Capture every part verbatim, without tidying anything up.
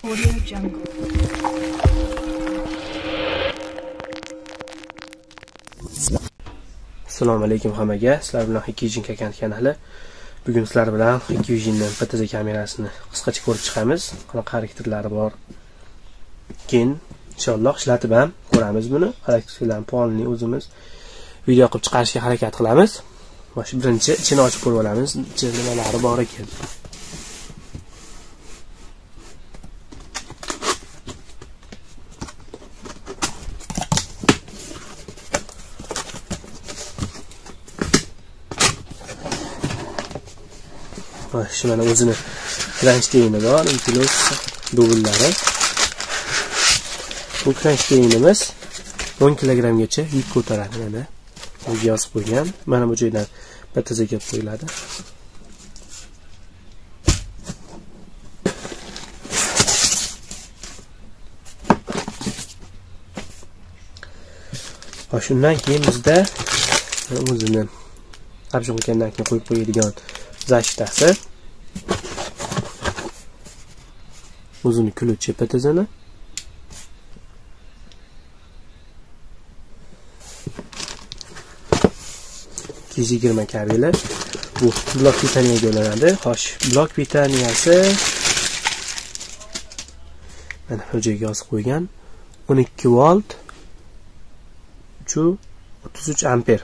Audio Jungle. Assalomu alaykum hammaga. Sizlar bilan Hikvision kanali. Bugun sizlar bilan Hikvisionning P T Z kamerasini qisqacha ko'rib chiqamiz. Qanaqa xarakterlari bor. Keyin inshaalloh ishlatib ham ko'ramiz buni. Xarakterlarni puanini o'zimiz video qilib chiqarishga harakat qilamiz. Mana birinchi ichini ochib ko'rib olamiz. Ichida nimalari bor ekan. Shu mana o'zini kranштейni bor, plus dublari. Bu kranштейнimiz o'n kilogrammgacha yuk ko'taradi mana. Bunga yozib qo'ygan. Mana bu joydan P T Z ga qo'yiladi. Va shundan keyin bizda o'zini abjunkandan keyin qo'yib qo'yadigan zashtasi. O'zini kuluvchi P T Z'ni. ikki yuz yigirma kabeli. Bu blok pitaniyaga ulanadi. Xo'sh, blok pitaniyasi mana bu joyga yozib qo'ygan. o'n ikki volt o'ttiz uch amper.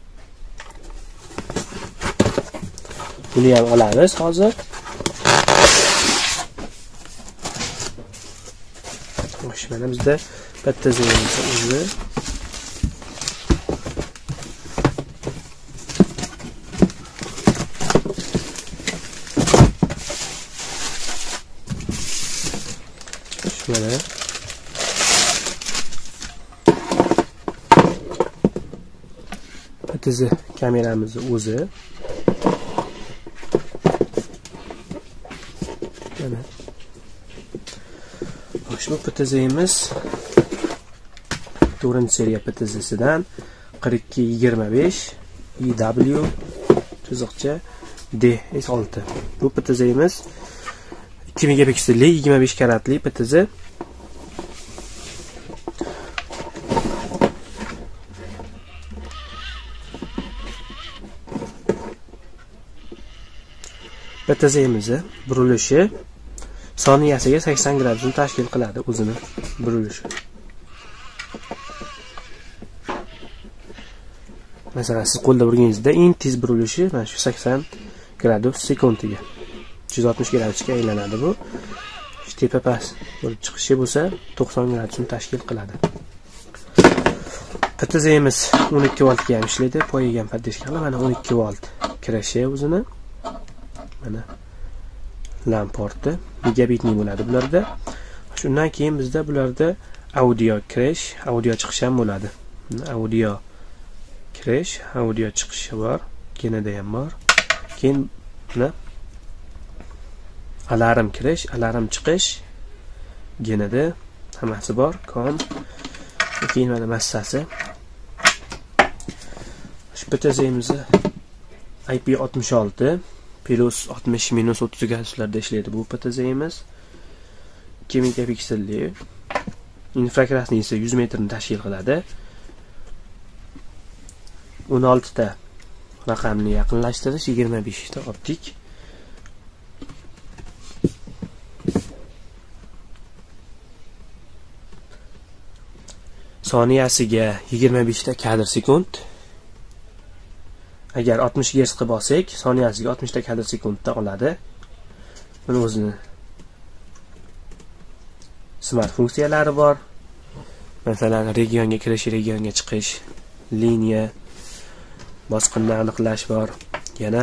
Buni ham olamiz hozir. Xo'sh, mana bizda P T Z'imiz o'zi. Mana P T Z kameramiz o'zi. Mana bu P T Z'imiz to'rtinchi seriya P T Z'sidan qirq ikki yigirma besh I W chiziqcha D S olti. Bu P T Z'imiz ikki megapikselli yigirma besh karatli P T Z. P T Z'imizni burilishi soniyasiga sakson gradusni tashkil qiladi o'zini burilishi. Masalan, siz qo'lda burganingizda eng tez burilishi mana shu sakson gradus sekundiga. uch yuz oltmish gradusga aylanadi bu. Tepa past bo'lib chiqishi bo'lsa to'qson gradusni tashkil qiladi. P T Z'imiz o'n ikki voltga ham ishlaydi. Poyiga ham podeshkali mana o'n ikki volt kirishi o'zini. Mana lamporti megabitning bo'ladi bularda. Shundan keyin bizda bularda audio kirish, audio chiqish ham bo'ladi. Audio kirish, audio chiqishi bor, kenada ham bor. Keyin mana alarm kirish, alarm chiqish, genada hammasi bor, kom. Keyin mana massasi. Shu P T Z'imizni I P oltmish olti plus oltmish minus o'ttiz graduslarda ishlaydi bu P T Z'imiz. ikki megapikselli. Infrakrasniy esa yuz metrni tashkil qiladi. o'n olti ta raqamni yaqinlashtirish, yigirma besh ta optik. Soniyasiga yigirma besh ta kadr sekund. Agar oltmish gerts qilib olsak, soniyasiga oltmish ta kadr sekundda oladi. Buni o'zini smart funksiyalari bor. Masalan, regionga kirish, regionga chiqish, liniya, bosqinni aniqlash bor. Yana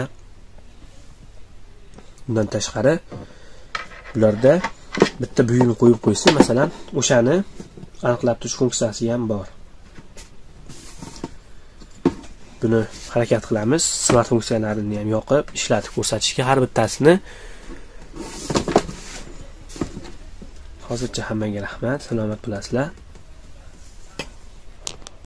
bundan tashqari bularda bitta buyumni qo'yib qo'ysa, masalan, o'shani aniqlab turish funksiyasi ham bor. Buni harakat qilamiz. Smart funksiyalarini ham yoqib, ishlatib ko'rsatishga har bittasini. Hozircha hammaga rahmat. Salomat bo'lasizlar.